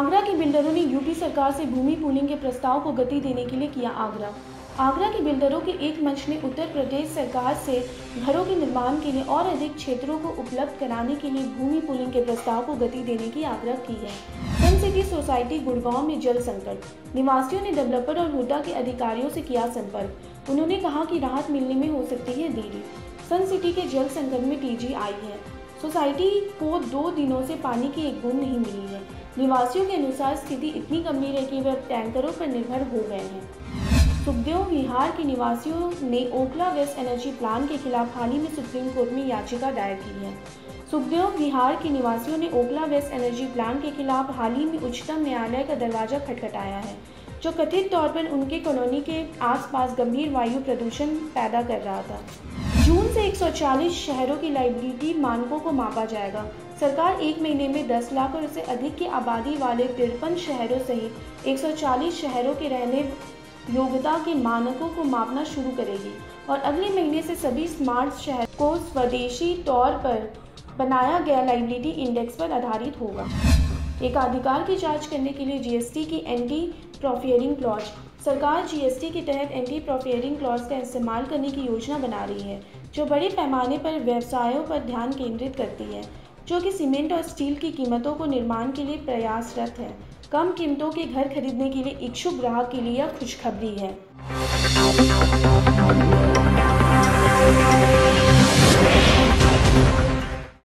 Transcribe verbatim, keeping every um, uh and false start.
आगरा के बिल्डरों ने यूपी सरकार से भूमि पूलिंग के प्रस्ताव को गति देने के लिए किया आग्रह। आगरा के बिल्डरों के एक मंच ने उत्तर प्रदेश सरकार से घरों के निर्माण के लिए और अधिक क्षेत्रों को उपलब्ध कराने के लिए भूमि पूलिंग के प्रस्ताव को गति देने की आग्रह की है। सन सिटी सोसाइटी गुड़गांव में जल संकट, निवासियों ने डेवलपर और हुडा के अधिकारियों से किया संपर्क। उन्होंने कहा कि राहत मिलने में हो सकती है देरी। सन सिटी के जल संकट में तेजी आई है। सोसाइटी को दो दिनों से पानी की एक बूंद नहीं मिली है। निवासियों के अनुसार स्थिति इतनी गंभीर है कि वे टैंकरों पर निर्भर हो गए हैं। सुखदेव विहार के निवासियों ने ओखला वेस्ट एनर्जी प्लांट के खिलाफ हाल ही में सुप्रीम कोर्ट में याचिका दायर की है। सुखदेव विहार के निवासियों ने ओखला वेस्ट एनर्जी प्लांट के खिलाफ हाल ही में उच्चतम न्यायालय का दरवाजा खटखटाया है, जो कथित तौर पर उनके कॉलोनी के आसपास गंभीर वायु प्रदूषण पैदा कर रहा था। जून से एक सौ चालीस शहरों की लाइबिलिटी मानकों को मापा जाएगा। सरकार एक महीने में दस लाख और उससे अधिक की आबादी वाले तिरपन शहरों सहित एक सौ चालीस शहरों के रहने योग्यता के मानकों को मापना शुरू करेगी और अगले महीने से सभी स्मार्ट शहर को स्वदेशी तौर पर बनाया गया लाइबिलिटी इंडेक्स पर आधारित होगा। एक अधिकार की जांच करने के लिए जीएसटी की एंटी प्रॉफियरिंग क्लॉज। सरकार जीएसटी के तहत एंटी प्रॉफियरिंग क्लॉज का इस्तेमाल करने की योजना बना रही है, जो बड़े पैमाने पर व्यवसायों पर ध्यान केंद्रित करती है, जो कि सीमेंट और स्टील की कीमतों को निर्माण के लिए प्रयासरत है। कम कीमतों के घर खरीदने के लिए इच्छुक ग्राहक के लिए यह खुशखबरी है।